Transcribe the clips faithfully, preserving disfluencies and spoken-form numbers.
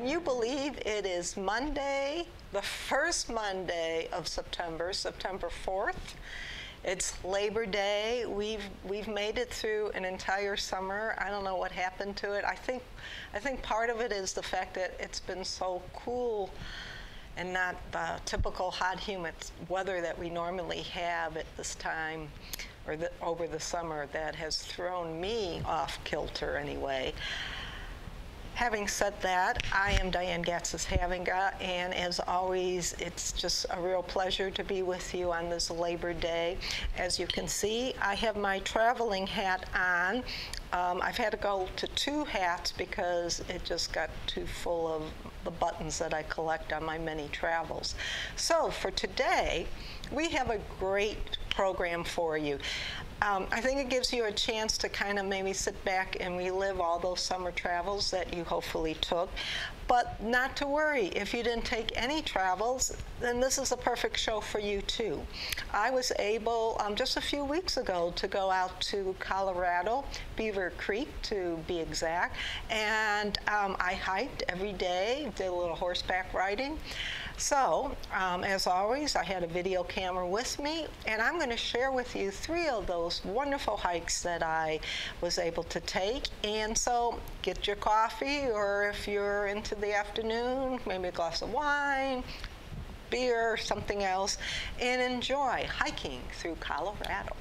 Can you believe it is Monday, the first Monday of September, September fourth? It's Labor Day. We've we've made it through an entire summer. I don't know what happened to it. I think I think part of it is the fact that it's been so cool and not the typical hot, humid weather that we normally have at this time or the, over the summer that has thrown me off kilter anyway. Having said that, I am Diane Gatsis-Havinga, and as always, it's just a real pleasure to be with you on this Labor Day. As you can see, I have my traveling hat on. Um, I've had to go to two hats because it just got too full of the buttons that I collect on my many travels. So for today, we have a great program for you. Um, I think it gives you a chance to kind of maybe sit back and relive all those summer travels that you hopefully took. But not to worry, if you didn't take any travels, then this is a perfect show for you too. I was able, um, just a few weeks ago, to go out to Colorado, Beaver Creek to be exact, and um, I hiked every day, did a little horseback riding. So, um, as always, I had a video camera with me, and I'm going to share with you three of those wonderful hikes that I was able to take. And so, get your coffee, or if you're into the afternoon, maybe a glass of wine, beer, or something else, and enjoy hiking through Colorado.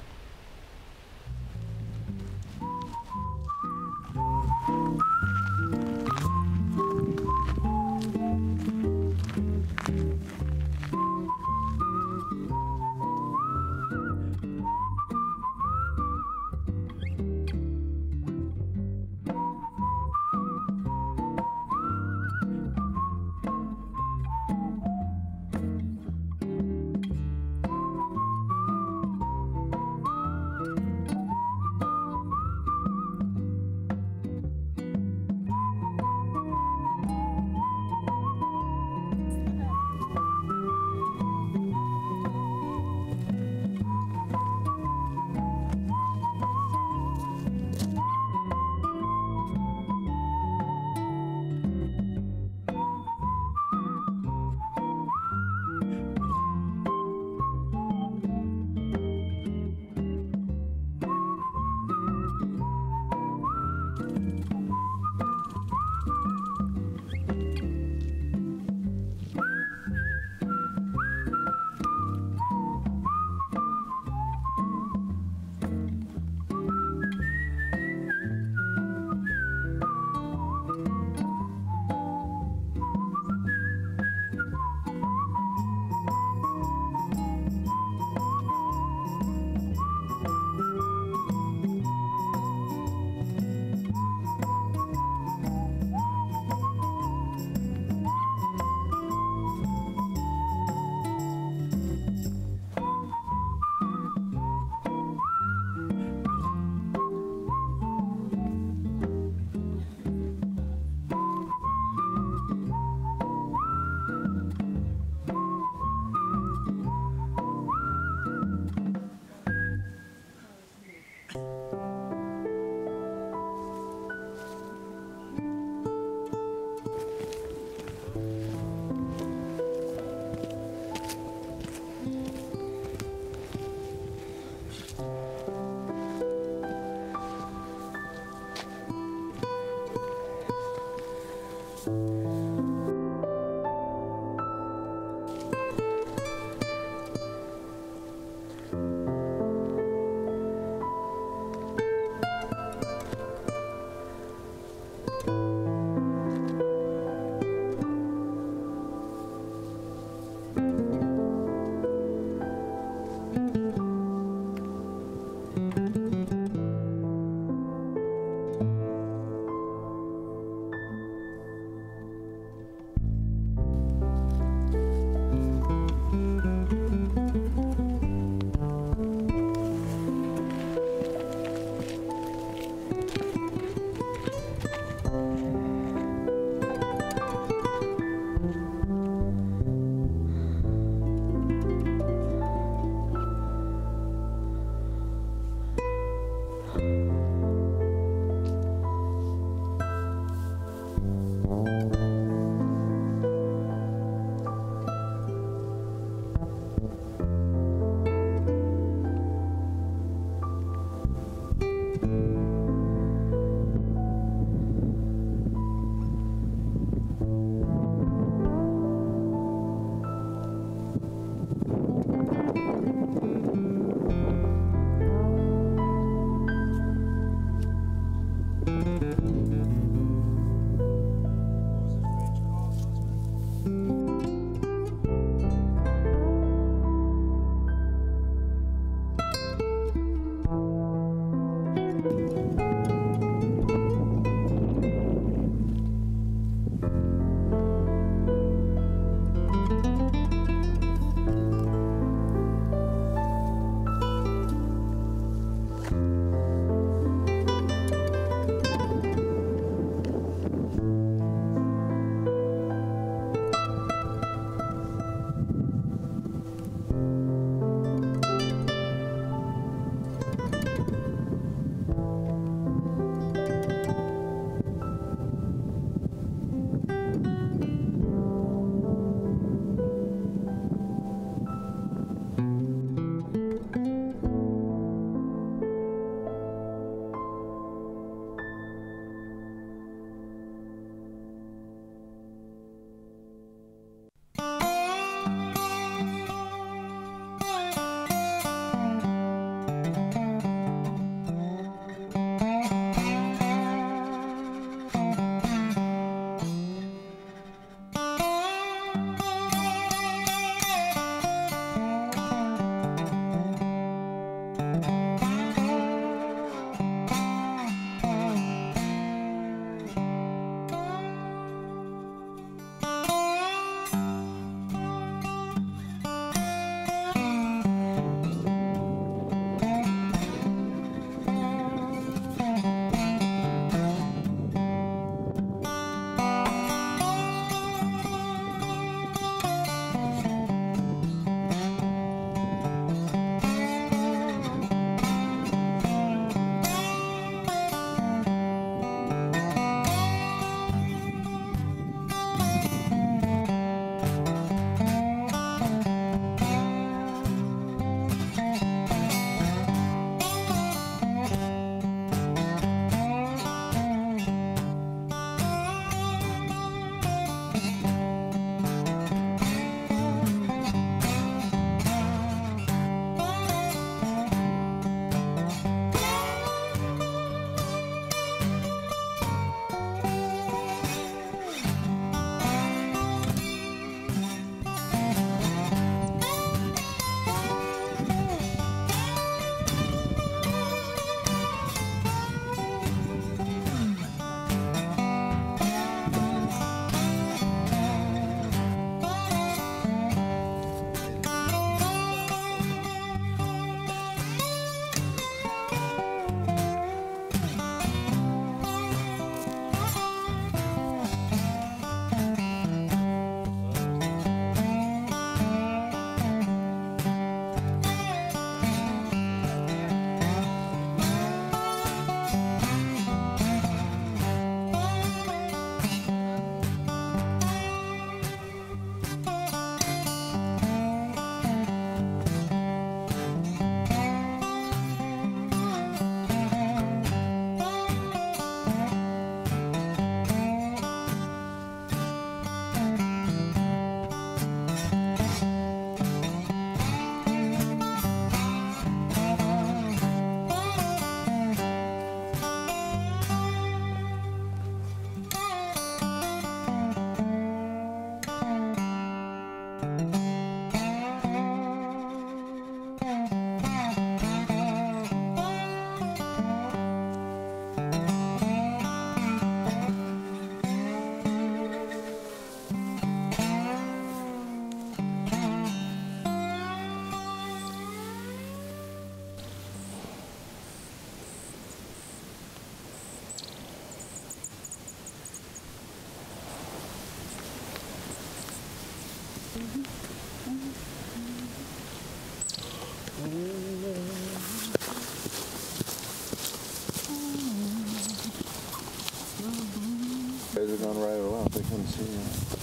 Haven't seen that.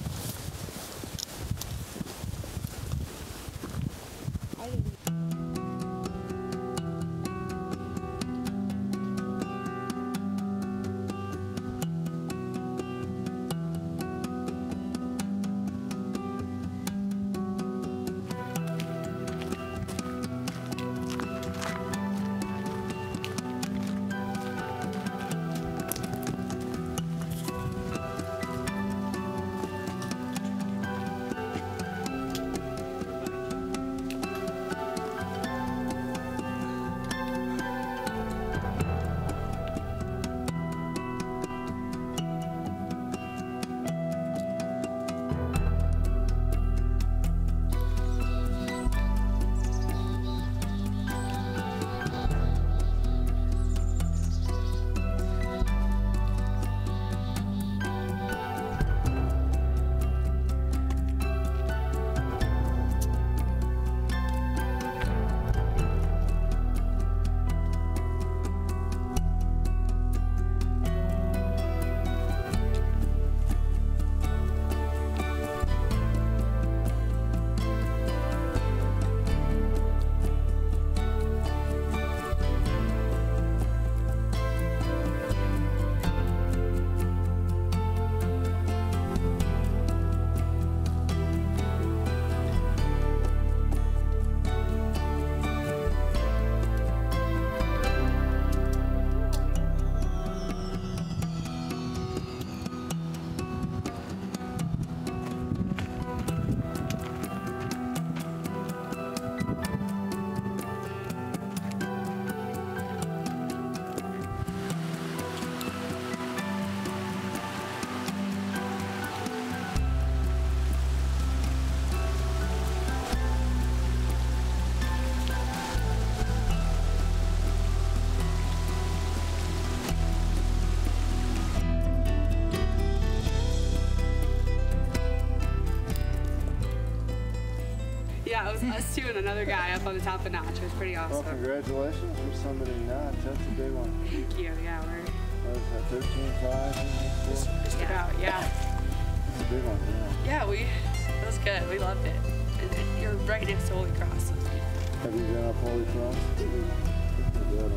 Yeah, it was us two and another guy up on the top of Notch. It was pretty awesome. Well, congratulations. There's somebody Notch. That's a big one. Thank you. Yeah, we're What is that, thirteen five? just, just about, yeah. That's a big one, yeah. Yeah, we, it was good. We loved it. And, and you're right next to Holy Cross. Have you been up Holy Cross? Mm-hmm. Put that on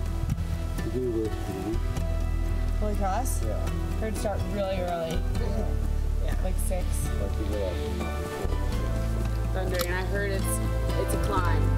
there. We do this for the week. Holy Cross? Yeah. Heard to start really early. Yeah. Yeah. Like six. Like you go out. Thundering, and I heard it's it's a climb.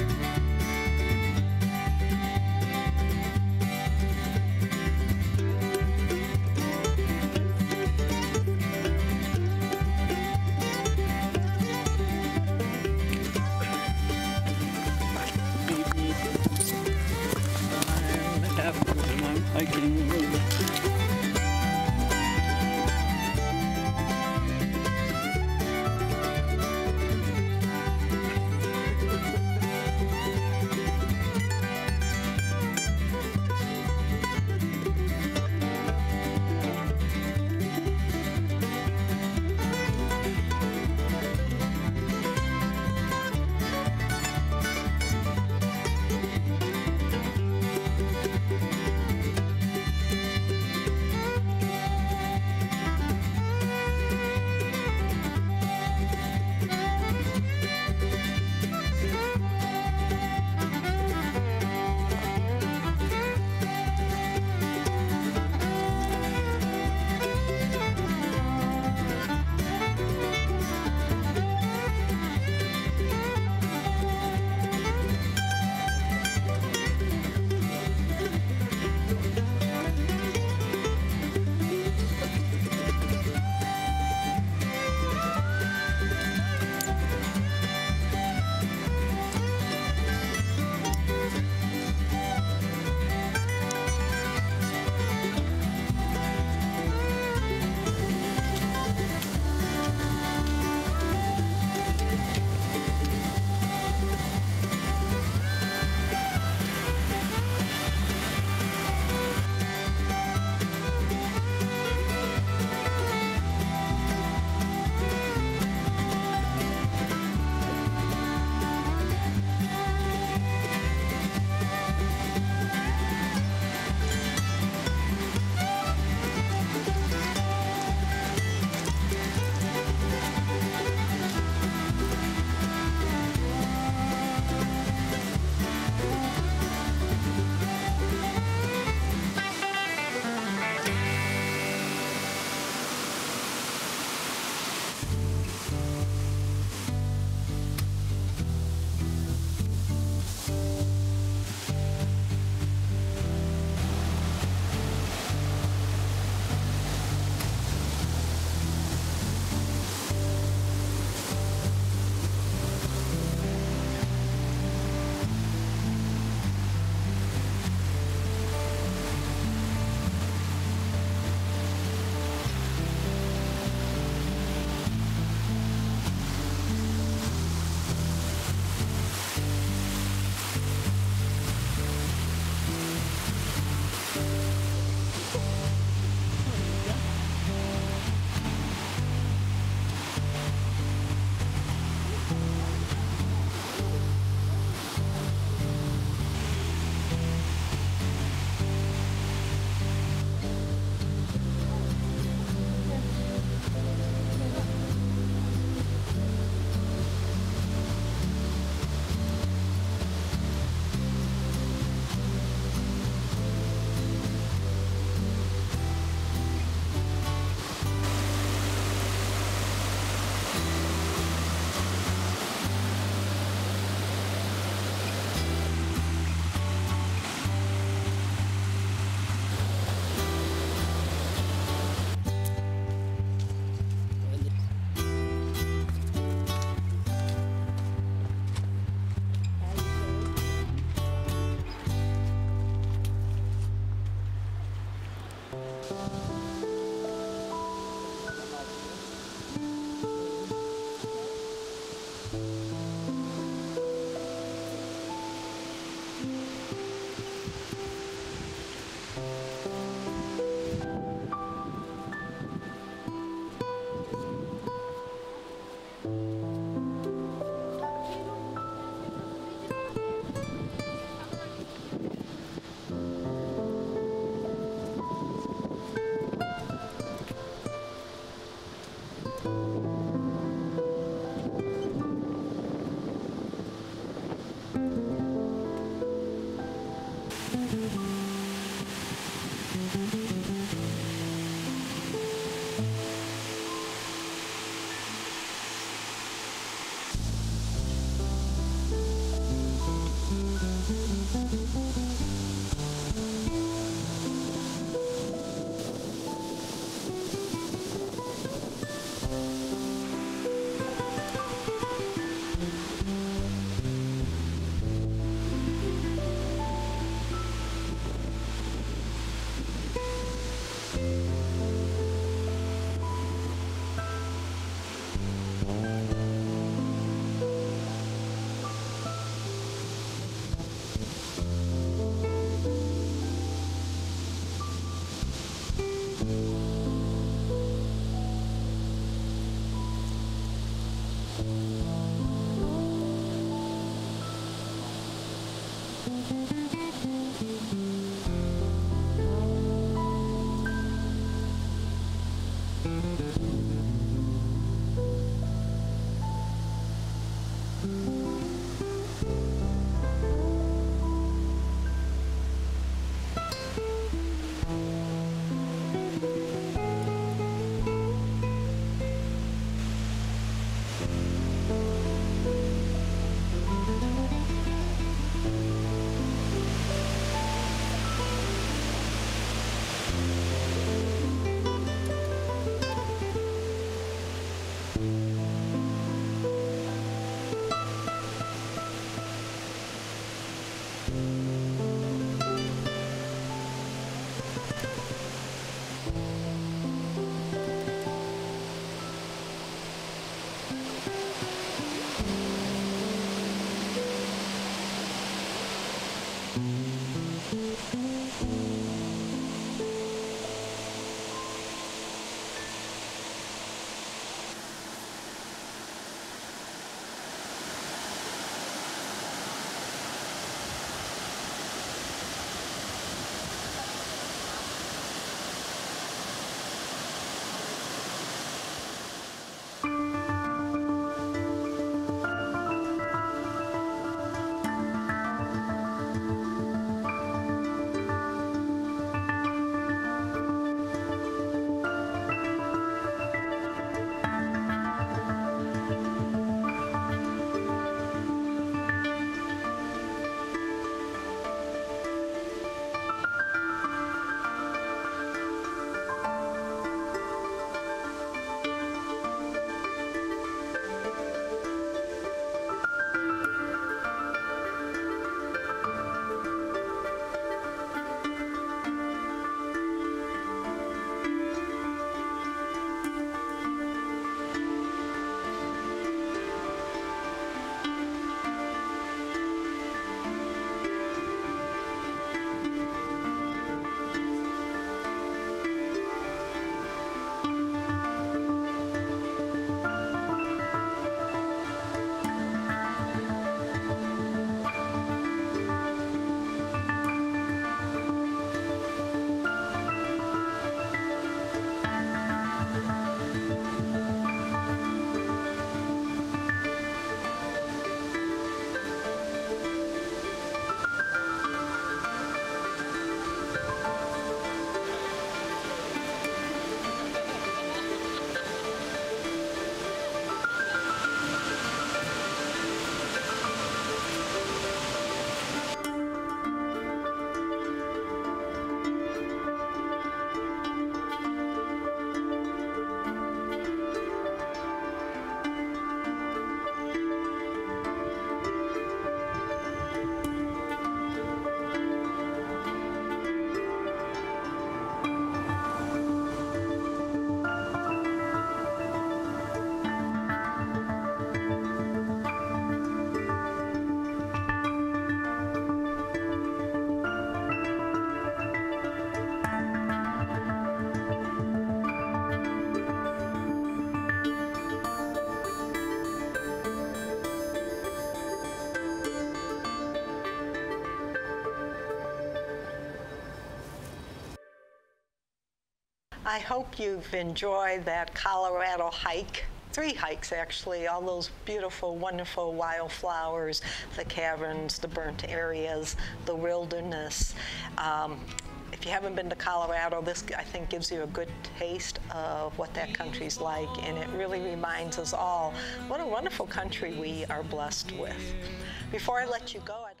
I hope you've enjoyed that Colorado hike. Three hikes, actually, all those beautiful, wonderful wildflowers, the caverns, the burnt areas, the wilderness. Um, if you haven't been to Colorado, this, I think, gives you a good taste of what that country's like, and it really reminds us all what a wonderful country we are blessed with. Before I let you go, I'd